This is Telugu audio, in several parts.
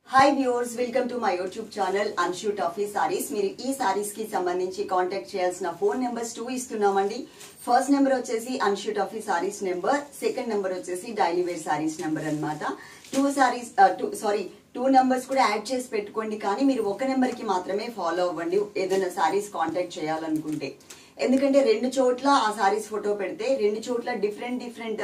Hi viewers, welcome to my YouTube channel Anshu Taffy sarees. మీరు ఈ సారీస్ కి సంబంధించి కాంటాక్ట్ చేయాల్సిన ఫోన్ నెంబర్స్ 2 ఇస్తున్నామండి. ఫస్ట్ నెంబర్ వచ్చేసి Anshu Taffy sarees number, second number వచ్చేసి డైలీ వేర్ సారీస్ నెంబర్ అన్నమాట. టూ నెంబర్స్ కూడా యాడ్ చేసి పెట్టుకోండి, కానీ మీరు ఒక నెంబర్ కి మాత్రమే ఫాలో అవ్వండి ఏదైనా సారీస్ కాంటాక్ట్ చేయాలనుకుంటే. ఎందుకంటే రెండు చోట్ల ఆ సారీస్ ఫోటో పెడితే రెండు చోట్ల డిఫరెంట్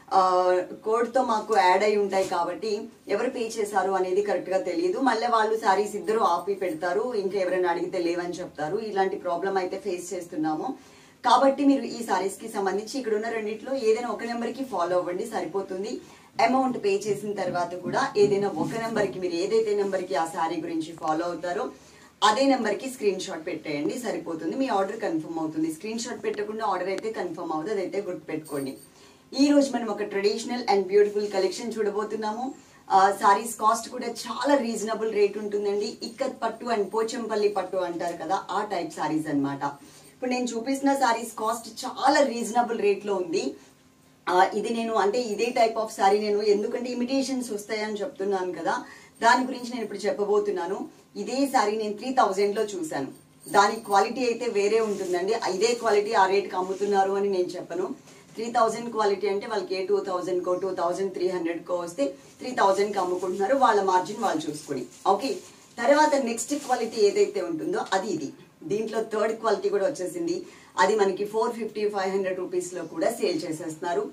కోడ్ తో మాకు యాడ్ అయి ఉంటాయి కాబట్టి ఎవరు పే చేశారు అనేది కరెక్ట్ గా తెలియదు. మళ్ళీ వాళ్ళు సారీస్ ఇద్దరు ఆపి పెడతారు, ఇంకా ఎవరైనా అడిగితే లేవని చెప్తారు. ఇలాంటి ప్రాబ్లం అయితే ఫేస్ చేస్తున్నాము. కాబట్టి మీరు ఈ సారీస్ కి సంబంధించి ఇక్కడ ఉన్న రెండిట్లో ఏదైనా ఒక నెంబర్ కి ఫాలో అవ్వండి, సరిపోతుంది. అమౌంట్ పే చేసిన తర్వాత కూడా ఏదైనా ఒక నెంబర్ కి, మీరు ఏదైతే నెంబర్ కి ఆ సారీ గురించి ఫాలో అవుతారో అదే నెంబర్ కి స్క్రీన్ షాట్ పెట్టేయండి, సరిపోతుంది. మీ ఆర్డర్ కన్ఫర్మ్ అవుతుంది. స్క్రీన్ షాట్ పెట్టకుండా ఆర్డర్ అయితే కన్ఫర్మ్ అవుతుంది, అదైతే గుర్తు పెట్టుకోండి. ఈ రోజు మనం ఒక ట్రెడిషనల్ అండ్ బ్యూటిఫుల్ కలెక్షన్ చూడబోతున్నాము. సారీస్ కాస్ట్ కూడా చాలా రీజనబుల్ రేట్ ఉంటుందండి. ఇక్కత్ పట్టు అండ్ పోచంపల్లి పట్టు అంటారు కదా, ఆ టైప్ సారీస్ అన్నమాట. ఇప్పుడు నేను చూపిస్తున్న సారీస్ కాస్ట్ చాలా రీజనబుల్ రేట్ లో ఉంది. ఇది నేను అంటే ఇదే టైప్ ఆఫ్ సారీ నేను ఎందుకంటే ఇమిటేషన్స్ వస్తాయని చెప్తున్నాను కదా, దాని గురించి నేను ఇప్పుడు చెప్పబోతున్నాను. ఇదే సారీ నేను 3000 లో చూసాను. దాని క్వాలిటీ అయితే వేరే ఉంటుందండి. ఇదే క్వాలిటీ ఆ రేట్కి అమ్ముతున్నారు అని నేను చెప్పను. 3000 క్వాలిటీ అంటే వాళ్ళకి 2000 కో 2300 కో వస్తే 3000 కి అమ్ముకుంటున్నారు, వాళ్ళ మార్జిన్ వాళ్ళు చూసుకుని. ఓకే, తర్వాత నెక్స్ట్ క్వాలిటీ ఏదైతే ఉంటుందో అది ఇది. దీంట్లో థర్డ్ క్వాలిటీ కూడా వచ్చేసింది. అది మనకి 450-500 రూపీస్ లో కూడా సేల్ చేసేస్తున్నారు.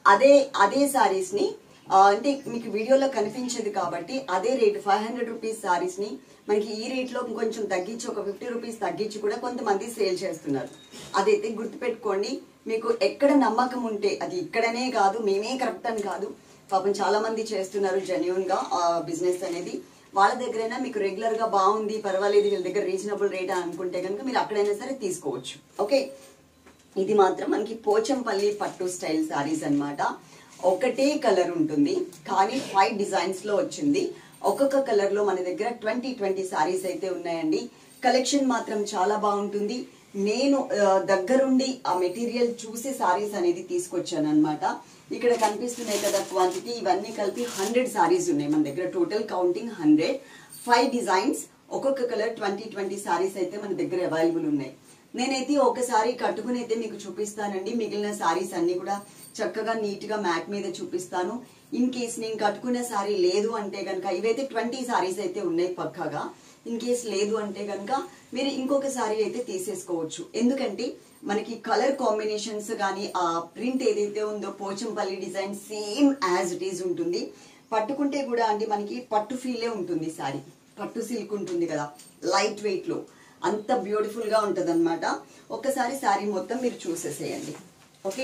అదే సారీస్ ని అంటే మీకు వీడియోలో కనిపించదు కాబట్టి అదే రేట్ 500 రూపీస్ సారీస్ ని మనకి ఈ రేట్ లో కొంచెం తగ్గించి ఒక 50 రూపీస్ తగ్గించి కూడా కొంతమంది సేల్ చేస్తున్నారు. అదైతే గుర్తుపెట్టుకోండి. మీకు ఎక్కడ నమ్మకం ఉంటే, అది ఇక్కడనే కాదు, మేమే కరెక్ట్ అని కాదు, పాపం చాలా మంది చేస్తున్నారు జెన్యూన్ గా బిజినెస్ అనేది. వాళ్ళ దగ్గరైనా మీకు రెగ్యులర్ గా బాగుంది, పర్వాలేదు, వీళ్ళ దగ్గర రీజనబుల్ రేట్ అని అనుకుంటే కనుక మీరు అక్కడైనా సరే తీసుకోవచ్చు. ఓకే, ఇది మాత్రం మనకి పోచంపల్లి పట్టు స్టైల్ సారీస్ అన్నమాట. ఒకటే కలర్ ఉంటుంది కానీ 5 డిజైన్స్ లో వచ్చింది. ఒక్కొక్క కలర్ లో మన దగ్గర 20 సారీస్ అయితే ఉన్నాయండి. కలెక్షన్ మాత్రం చాలా బాగుంటుంది. నేను దగ్గరుండి ఆ మెటీరియల్ చూసి సారీస్ అనేది తీసుకొచ్చాను అనమాట. ఇక్కడ కనిపిస్తున్నాయి కదా క్వాంటిటీ, ఇవన్నీ కలిపి 100 సారీస్ ఉన్నాయి మన దగ్గర. Total counting 100. 5 డిజైన్స్, ఒక్కొక్క కలర్ 20 సారీస్ అయితే మన దగ్గర అవైలబుల్ ఉన్నాయి. నేనైతే ఒకసారి కట్టుకుని అయితే మీకు చూపిస్తానండి. మిగిలిన సారీస్ అన్ని కూడా చక్కగా నీట్ గా మ్యాట్ మీద చూపిస్తాను. ఇన్ కేస్ నేను కట్టుకున్న సారీ లేదు అంటే కనుక, ఇవైతే 20 సారీస్ అయితే ఉన్నాయి పక్కాగా. ఇన్ కేస్ లేదు అంటే కనుక మీరు ఇంకొక సారీ అయితే తీసేసుకోవచ్చు. ఎందుకంటే మనకి కలర్ కాంబినేషన్స్ కానీ ఆ ప్రింట్ ఏదైతే ఉందో Pochampally design same as it is ఉంటుంది. పట్టుకుంటే కూడా అండి మనకి పట్టు ఫీలే ఉంటుంది. సారీ పట్టు సిల్క్ ఉంటుంది కదా, లైట్ వెయిట్ లో అంత బ్యూటిఫుల్ గా ఉంటది అనమాట. ఒక్కసారి సారీ మొత్తం మీరు చూసేసేయండి. ఓకే,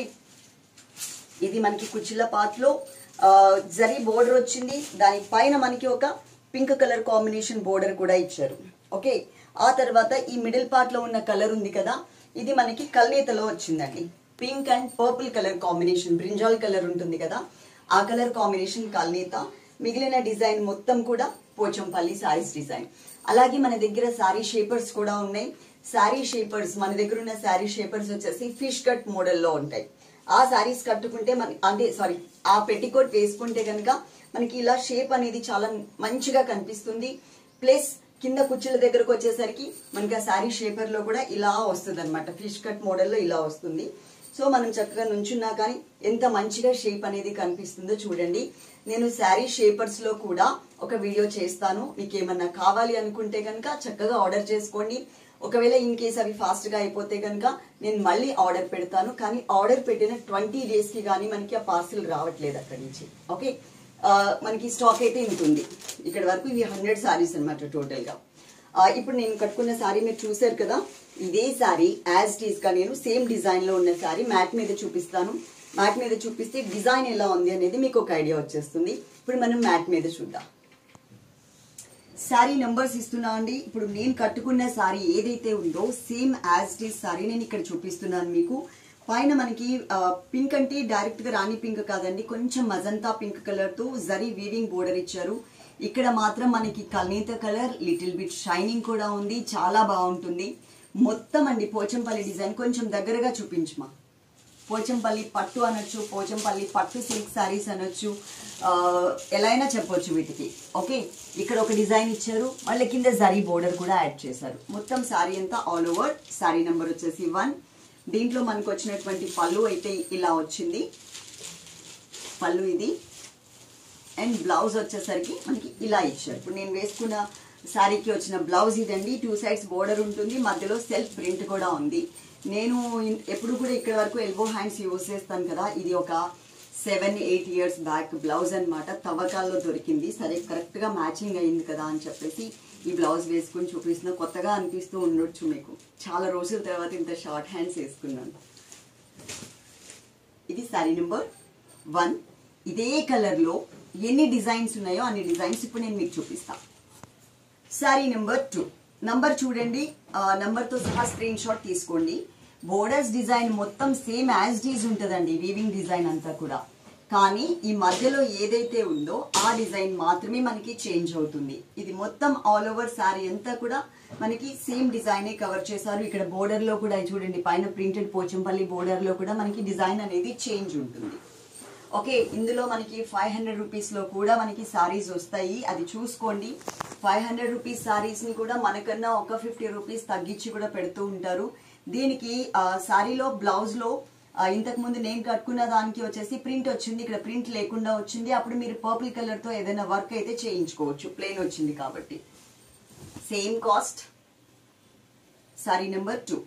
ఇది మనకి కుచ్చిళ్ళ పాటలో జరీ బోర్డర్ వచ్చింది. దాని పైన మనకి ఒక పింక్ కలర్ కాంబినేషన్ బోర్డర్ కూడా ఇచ్చారు. ఓకే, ఆ తర్వాత ఈ మిడిల్ పార్ట్ లో ఉన్న కలర్ ఉంది కదా, ఇది మనకి కల్నేతలో వచ్చిందండి. Pink and purple colour combination, brinjal colour ఉంటుంది కదా, ఆ కలర్ కాంబినేషన్ కల్నేత. మిగిలిన డిజైన్ మొత్తం కూడా పోచంపల్లి సారీస్ డిజైన్. అలాగే మన దగ్గర శారీ షేపర్స్ కూడా ఉన్నాయి. శారీ షేపర్స్, మన దగ్గర ఉన్న శారీ షేపర్స్ వచ్చేసి ఫిష్ కట్ మోడల్లో ఉంటాయి. ఆ శారీస్ కట్టుకుంటే ఆ పెట్టికోట్ వేసుకుంటే కనుక మనకి ఇలా షేప్ అనేది చాలా మంచిగా కనిపిస్తుంది. ప్లస్ కింద కుచ్చుల దగ్గరకు వచ్చేసరికి మనకి ఆ శారీ షేపర్ లో కూడా ఇలా వస్తుంది అనమాట. ఫిష్ కట్ మోడల్లో ఇలా వస్తుంది. సో మనం చక్కగా నుంచున్నా కానీ ఎంత మంచిగా షేప్ అనేది కనిపిస్తుందో చూడండి. నేను శారీ షేపర్స్ లో కూడా ఒక వీడియో చేస్తాను. మీకు ఏమన్నా కావాలి అనుకుంటే కనుక చక్కగా ఆర్డర్ చేసుకోండి. ఒకవేళ ఇన్ కేస్ అవి ఫాస్ట్ గా అయిపోతే కనుక నేను మళ్ళీ ఆర్డర్ పెడతాను. కానీ ఆర్డర్ పెట్టిన 20 డేస్ కి కానీ మనకి ఆ పార్సిల్ రావట్లేదు అక్కడి నుంచి. ఓకే, మనకి స్టాక్ అయితే ఇంతుంది. ఇక్కడ వరకు ఇవి 100 సారీస్ అనమాట టోటల్ గా. ఇప్పుడు నేను కట్టుకున్న సారీ మీరు చూసారు కదా, ఇదే సారీ యాజ్ ఇట్ ఈస్ గా నేను సేమ్ డిజైన్ లో ఉన్న సారీ మ్యాట్ మీద చూపిస్తాను. మ్యాట్ మీద చూపిస్తే డిజైన్ ఎలా ఉంది అనేది మీకు ఒక ఐడియా వచ్చేస్తుంది. ఇప్పుడు మనం మ్యాట్ మీద చూద్దాం. సారీ నంబర్స్ ఇస్తున్నా అండి. ఇప్పుడు నేను కట్టుకున్న సారీ ఏదైతే ఉందో same as it is saree నేను ఇక్కడ చూపిస్తున్నాను మీకు. పైన మనకి పింక్ అంటే డైరెక్ట్ గా రాణి పింక్ కాదండి, కొంచెం మజంతా పింక్ కలర్ తో జరీ వీవింగ్ బోర్డర్ ఇచ్చారు. ఇక్కడ మాత్రం మనకి కల్నేత కలర్, లిటిల్ బిట్ షైనింగ్ కూడా ఉంది, చాలా బాగుంటుంది. మొత్తం అండి పోచంపల్లి డిజైన్. కొంచెం దగ్గరగా చూపించమా. పోచంపల్లి పట్టు అనొచ్చు, పోచంపల్లి పట్టు సిల్క్ సారీస్ అనొచ్చు, ఎలా అయినా చెప్పొచ్చు వీటికి. ఓకే, ఇక్కడ ఒక డిజైన్ ఇచ్చారు, మళ్ళీ కింద జరీ బోర్డర్ కూడా యాడ్ చేశారు. మొత్తం సారీ అంతా ఆల్ ఓవర్. సారీ నెంబర్ వచ్చేసి 1. దీంట్లో మనకు వచ్చినటువంటి పళ్ళు అయితే ఇలా వచ్చింది, పళ్ళు ఇది. అండ్ బ్లౌజ్ వచ్చేసరికి మనకి ఇలా ఇచ్చారు. ఇప్పుడు నేను వేసుకున్న శారీకి వచ్చిన బ్లౌజ్ ఇదండి. 2 సైడ్స్ బోర్డర్ ఉంటుంది, మధ్యలో సెల్ఫ్ ప్రింట్ కూడా ఉంది. నేను ఎప్పుడు కూడా ఇక్కడ వరకు ఎల్బో హ్యాండ్స్ యూజ్ చేస్తాను కదా, ఇది ఒక 7-8 ఇయర్స్ బ్యాక్ బ్లౌజ్ అనమాట. తవ్వకాల్లో దొరికింది. సరే కరెక్ట్గా మ్యాచింగ్ అయింది కదా అని చెప్పేసి ఈ బ్లౌజ్ వేసుకుని చూపిస్తున్నా. కొత్తగా అనిపిస్తూ ఉండొచ్చు మీకు, చాలా రోజుల తర్వాత ఇంత షార్ట్ హ్యాండ్స్ వేసుకున్నాను. ఇది శారీ నెంబర్ 1. ఇదే కలర్లో ఎన్ని డిజైన్స్ ఉన్నాయో అన్ని డిజైన్స్ ఇప్పుడు నేను మీకు చూపిస్తాను. శారీ నెంబర్ 2. నంబర్ చూడండి, నంబర్తో సహా స్క్రీన్ షాట్ తీసుకోండి. బోర్డర్స్ డిజైన్ మొత్తం సేమ్ యాజ్ డీజ్ ఉంటుందండి, వీవింగ్ డిజైన్ అంతా కూడా. కానీ ఈ మధ్యలో ఏదైతే ఉందో ఆ డిజైన్ మాత్రమే మనకి చేంజ్ అవుతుంది. ఇది మొత్తం ఆల్ ఓవర్ శారీ అంతా కూడా మనకి సేమ్ డిజైనే కవర్ చేశారు. ఇక్కడ బోర్డర్ లో కూడా చూడండి, పైన ప్రింటెడ్ పోచంపల్లి బోర్డర్ లో కూడా మనకి డిజైన్ అనేది చేంజ్ ఉంటుంది. ఓకే, ఇందులో మనకి 500 రూపీస్లో కూడా మనకి సారీస్ వస్తాయి, అది చూసుకోండి. 500 రూపీస్ సారీస్ ని కూడా మనకన్నా ఒక 50 రూపీస్ తగ్గించి కూడా పెడుతూ ఉంటారు. దీనికి సారీలో బ్లౌజ్ లో ఇంతకు ముందు నేను కట్టుకున్న దానికి వచ్చేసి ప్రింట్ వచ్చింది, ఇక్కడ ప్రింట్ లేకుండా వచ్చింది. అప్పుడు మీరు పర్పుల్ కలర్ తో ఏదైనా వర్క్ అయితే చేయించుకోవచ్చు, ప్లెయిన్ వచ్చింది కాబట్టి. Same cost. Saree number 2.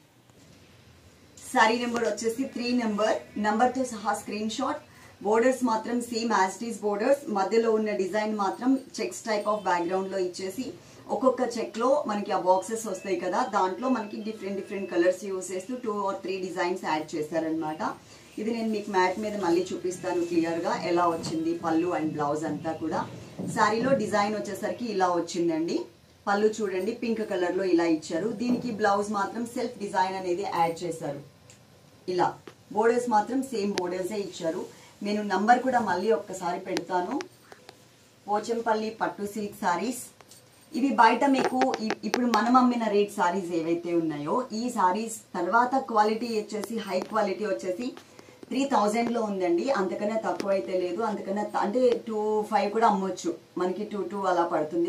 Saree number వచ్చేసి 3 నంబర్తో సహా స్క్రీన్ షాట్. బోర్డర్స్ మాత్రం same as it is borders, మధ్యలో ఉన్న డిజైన్ మాత్రం చెక్స్ టైప్ ఆఫ్ బ్యాక్గ్రౌండ్ లో ఇచ్చేసి ఒక్కొక్క చెక్ లో మనకి ఆ బాక్సెస్ వస్తాయి కదా, దాంట్లో మనకి డిఫరెంట్ కలర్స్ యూజ్ చేస్తూ 2 or 3 డిజైన్స్ యాడ్ చేశారనమాట. ఇది నేను మీకు మ్యాట్ మీద మళ్ళీ చూపిస్తాను క్లియర్ గా ఎలా వచ్చింది పళ్ళు అండ్ బ్లౌజ్ అంతా కూడా. శారీలో డిజైన్ వచ్చేసరికి ఇలా వచ్చిందండి. పళ్ళు చూడండి పింక్ కలర్ లో ఇలా ఇచ్చారు. దీనికి బ్లౌజ్ మాత్రం సెల్ఫ్ డిజైన్ అనేది యాడ్ చేశారు ఇలా. బోర్డర్స్ మాత్రం సేమ్ బోర్డర్సే ఇచ్చారు. నేను నంబర్ కూడా మళ్ళీ ఒక్కసారి పెడతాను. పోచంపల్లి పట్టు సిల్క్ సారీస్. ఇవి బయట మీకు ఇప్పుడు మనం అమ్మిన రేట్ సారీస్ ఏవైతే ఉన్నాయో ఈ సారీస్ తర్వాత క్వాలిటీ వచ్చేసి హై క్వాలిటీ వచ్చేసి 3000 లో ఉందండి. అంతకన్నా తక్కువ అయితే లేదు, అంతకన్నా అంటే 25 కూడా అమ్మొచ్చు. మనకి 22 అలా పడుతుంది,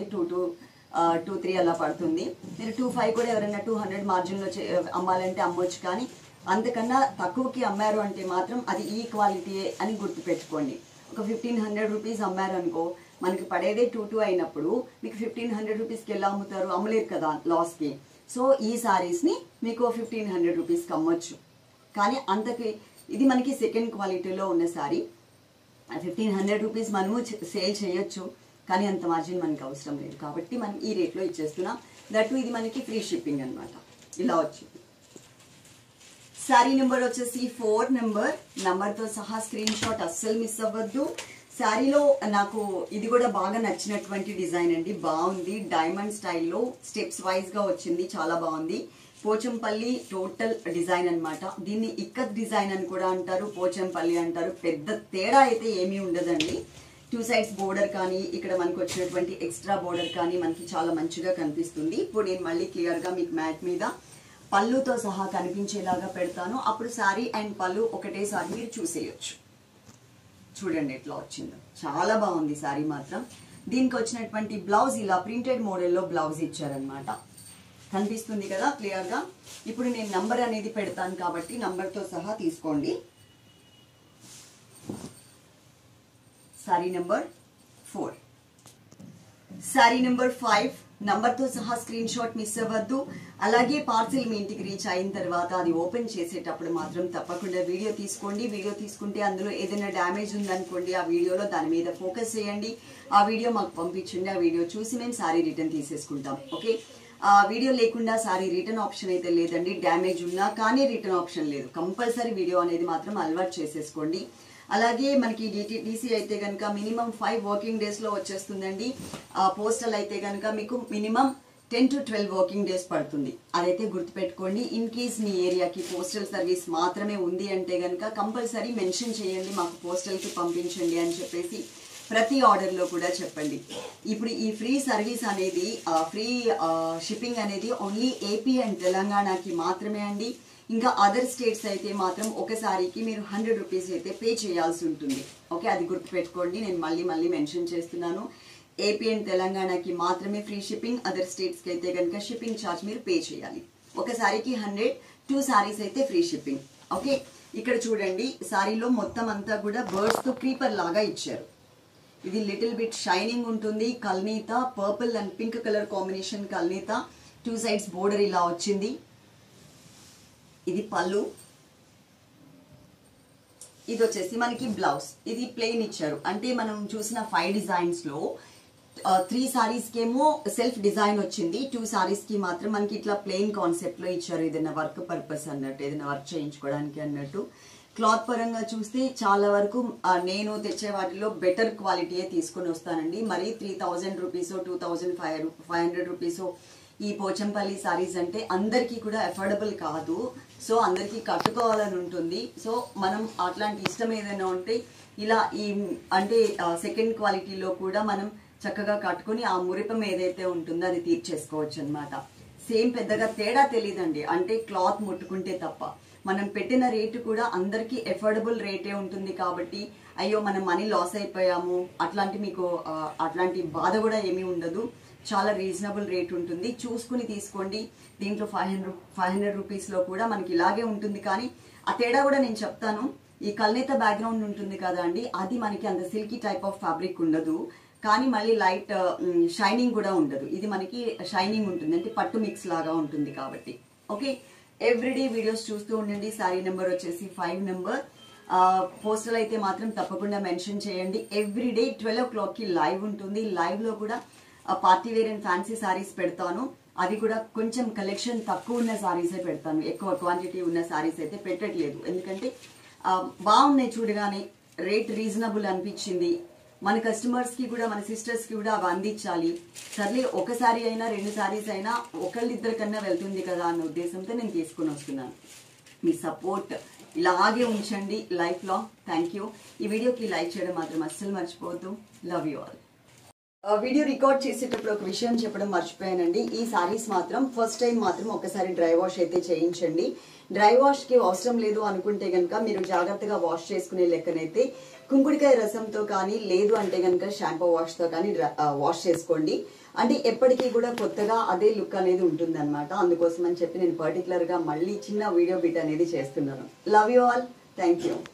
23 అలా పడుతుంది. మీరు 25 కూడా ఎవరైనా 200 మార్జిన్ లో అమ్మాలంటే అమ్మొచ్చు. కానీ అంతకన్నా తక్కువకి అమ్మారు అంటే మాత్రం అది ఈ క్వాలిటీ అని గుర్తుపెట్టుకోండి. ఒక 1500 రూపీస్ అమ్మారు అనుకో, మనకి పడేదే 22 అయినప్పుడు మీకు 1500 రూపీస్కి ఎలా అమ్ముతారు? అమ్మలేరు కదా లాస్కి. సో ఈ సారీస్ని మీకు 1500 రూపీస్కి అమ్మొచ్చు. కానీ అంతకి ఇది మనకి సెకండ్ క్వాలిటీలో ఉన్న సారీ. 1500 రూపీస్ మనము సేల్ చేయొచ్చు, కానీ అంత మార్జిన్ మనకి అవసరం లేదు కాబట్టి మనం ఈ రేట్లో ఇచ్చేస్తున్నాం. దట్టు ఇది మనకి ఫ్రీ షిప్పింగ్ అనమాట. ఇలా వచ్చింది. సారీ నెంబర్ వచ్చేసి 4 నంబర్తో సహా స్క్రీన్ షాట్ అస్సలు మిస్ అవ్వద్దు. శారీలో నాకు ఇది కూడా బాగా నచ్చినటువంటి డిజైన్ అండి, బాగుంది. డైమండ్ స్టైల్లో స్టెప్స్ వైజ్ గా వచ్చింది, చాలా బాగుంది. పోచంపల్లి టోటల్ డిజైన్ అనమాట. దీన్ని ఇక్కత్ డిజైన్ అని కూడా అంటారు, పోచంపల్లి అంటారు. పెద్ద తేడా అయితే ఏమీ ఉండదండి. 2 సైడ్స్ బోర్డర్ కానీ ఇక్కడ మనకు వచ్చినటువంటి ఎక్స్ట్రా బోర్డర్ కానీ మనకి చాలా మంచిగా కనిపిస్తుంది. ఇప్పుడు నేను మళ్ళీ క్లియర్ గా మీకు మ్యాట్ మీద పళ్ళుతో సహా కనిపించేలాగా పెడతాను. అప్పుడు శారీ అండ్ పళ్ళు ఒకటేసారి మీరు చూసేయచ్చు. చూడండి ఎట్లా వచ్చిందో, చాలా బాగుంది శారీ మాత్రం. దీనికి వచ్చినటువంటి బ్లౌజ్ ఇలా ప్రింటెడ్ మోడల్లో బ్లౌజ్ ఇచ్చారనమాట. కనిపిస్తుంది కదా క్లియర్ గా. ఇప్పుడు నేను నంబర్ అనేది పెడతాను కాబట్టి నంబర్తో సహా తీసుకోండి. Sorry number 4. సారీ నెంబర్ 5 నంబర్తో సహా స్క్రీన్ షాట్ మిస్ అవ్వద్దు. అలాగే పార్సిల్ మీ ఇంటికి రీచ్ అయిన తర్వాత అది ఓపెన్ చేసేటప్పుడు మాత్రం తప్పకుండా వీడియో తీసుకోండి. వీడియో తీసుకుంటే అందులో ఏదైనా డ్యామేజ్ ఉందనుకోండి, ఆ వీడియోలో దాని మీద ఫోకస్ చేయండి. ఆ వీడియో మాకు పంపించండి. ఆ వీడియో చూసి మేము సారీ రిటర్న్ తీసేసుకుంటాం. ఓకే, ఆ వీడియో లేకుండా సారీ రిటర్న్ ఆప్షన్ అయితే లేదండి. డ్యామేజ్ ఉన్నా కానీ రిటర్న్ ఆప్షన్ లేదు. కంపల్సరీ వీడియో అనేది మాత్రం అలవాటు చేసేసుకోండి. అలాగే మనకి డిసి అయితే కనుక మినిమం 5 వర్కింగ్ డేస్ లో వచ్చేస్తుందండి. పోస్టల్ అయితే కనుక మీకు మినిమం 10 to 12 వర్కింగ్ డేస్ పడుతుంది. అదైతే గుర్తుపెట్టుకోండి. ఇన్ కేస్ మీ ఏరియాకి పోస్టల్ సర్వీస్ మాత్రమే ఉంది అంటే కనుక కంపల్సరీ మెన్షన్ చేయండి, మాకు పోస్టల్కి పంపించండి అని చెప్పేసి ప్రతి ఆర్డర్లో కూడా చెప్పండి. ఇప్పుడు ఈ ఫ్రీ సర్వీస్ అనేది ఫ్రీ షిప్పింగ్ అనేది ఓన్లీ ఏపీ అండ్ తెలంగాణకి మాత్రమే అండి. ఇంకా అదర్ స్టేట్స్ అయితే మాత్రం ఒక సారీకి మీరు 100 రూపీస్ అయితే పే చేయాల్సి ఉంటుంది. ఓకే, అది గుర్తుపెట్టుకోండి. నేను మళ్ళీ మెన్షన్ చేస్తున్నాను. ఏపీ అండ్ తెలంగాణకి మాత్రమే ఫ్రీ షిప్పింగ్. అదర్ స్టేట్స్కి అయితే కనుక షిప్పింగ్ ఛార్జ్ మీరు పే చేయాలి. ఒక సారీకి 100, 2 సారీస్ అయితే ఫ్రీ షిప్పింగ్. ఓకే, ఇక్కడ చూడండి, సారీలో మొత్తం అంతా కూడా బర్డ్స్ తో క్రీపర్ లాగా ఇచ్చారు. ఇది లిటిల్ బిట్ షైనింగ్ ఉంటుంది. కల్నీత purple and pink colour combination కల్నీత. 2 సైడ్స్ బోర్డర్ ఇలా వచ్చింది. ఇది పళ్ళు. ఇది వచ్చేసి మనకి బ్లౌజ్. ఇది ప్లెయిన్ ఇచ్చారు. అంటే మనం చూసిన 5 డిజైన్స్ లో 3 సారీస్ కేమో సెల్ఫ్ డిజైన్ వచ్చింది. 2 సారీస్ కి మాత్రం మనకి ఇట్లా ప్లెయిన్ కాన్సెప్ట్ లో ఇచ్చారు. ఏదైనా వర్క్ పర్పస్ అన్నట్టు, ఏదైనా వర్క్ చేయించుకోవడానికి అన్నట్టు. క్లాత్ పరంగా చూస్తే చాలా వరకు నేను తెచ్చే వాటిలో బెటర్ క్వాలిటీయే తీసుకొని వస్తానండి. మరి 3000 రూపీస్ 2500 రూపీస్ ఈ పోచంపల్లి సారీస్ అంటే అందరికీ కూడా అఫోర్డబుల్ కాదు. సో అందరికీ కట్టుకోవాలని ఉంటుంది. సో మనం అట్లాంటి ఇష్టం ఏదైనా ఉంటే ఇలా ఈ అంటే సెకండ్ క్వాలిటీలో కూడా మనం చక్కగా కట్టుకుని ఆ మురిపం ఏదైతే ఉంటుందో అది తీర్చేసుకోవచ్చు అనమాట. సేమ్ పెద్దగా తేడా తెలియదండి, అంటే క్లాత్ ముట్టుకుంటే తప్ప. మనం పెట్టిన రేటు కూడా అందరికీ అఫోర్డబుల్ రేటే ఉంటుంది కాబట్టి అయ్యో మనం మనీ లాస్ అయిపోయాము అట్లాంటి మీకు అట్లాంటి బాధ కూడా ఏమీ ఉండదు. చాలా రీజనబుల్ రేట్ ఉంటుంది. చూసుకుని తీసుకోండి. దీంట్లో 500 రూపీస్ లో కూడా మనకి ఇలాగే ఉంటుంది. కానీ ఆ తేడా కూడా నేను చెప్తాను. ఈ కల్నేత బ్యాక్గ్రౌండ్ ఉంటుంది కదా అండి, అది మనకి అంత సిల్కీ టైప్ ఆఫ్ ఫ్యాబ్రిక్ ఉండదు. కానీ మళ్ళీ లైట్ షైనింగ్ కూడా ఉండదు. ఇది మనకి షైనింగ్ ఉంటుంది, అంటే పట్టు మిక్స్ లాగా ఉంటుంది కాబట్టి. ఓకే, ఎవ్రీడే వీడియోస్ చూస్తూ ఉండండి. సారీ నెంబర్ వచ్చేసి 5 నెంబర్. పోస్టల్ అయితే మాత్రం తప్పకుండా మెన్షన్ చేయండి. ఎవ్రీడే 12 o'clock కి లైవ్ ఉంటుంది. లైవ్ లో కూడా party wear and fancy sarees పెడతాను. అది కూడా కొంచెం కలెక్షన్ తక్కువ ఉన్న సారీసే పెడతాను. ఎక్కువ క్వాంటిటీ ఉన్న సారీస్ అయితే పెట్టట్లేదు. ఎందుకంటే బాగున్నాయి, చూడగానే రేట్ రీజనబుల్ అనిపించింది. మన కస్టమర్స్ కి కూడా, మన సిస్టర్స్ కి కూడా అవి అందించాలి. సర్లే ఒక సారీ అయినా 2 సారీస్ అయినా ఒకళ్ళిద్దరి కన్నా వెళ్తుంది కదా అన్న ఉద్దేశంతో నేను తీసుకుని వస్తున్నాను. మీ సపోర్ట్ ఇలాగే ఉంచండి లైఫ్ లాంగ్. Thank you. ఈ వీడియోకి లైక్ చేయడం మాత్రం అస్సలు మర్చిపోవద్దు. Love you all. Video record చేసేటప్పుడు ఒక విషయం చెప్పడం మర్చిపోయానండి. ఈ సారీస్ మాత్రం ఫస్ట్ టైం మాత్రం ఒకసారి డ్రై వాష్ అయితే చేయించండి. డ్రై వాష్ కి అవసరం లేదు అనుకుంటే గనక మీరు జాగ్రత్తగా వాష్ చేసుకునే లెక్కనైతే కుంకుడికాయ రసంతో కానీ, లేదు అంటే గనక షాంపూ వాష్ తో కానీ వాష్ చేసుకోండి. అంటే ఎప్పటికీ కూడా కొత్తగా అదే లుక్ అనేది ఉంటుంది అనమాట. అందుకోసం అని చెప్పి నేను పర్టికులర్ గా మళ్ళీ చిన్న వీడియో బిట్ అనేది చేస్తున్నాను. Love you all. Thank you.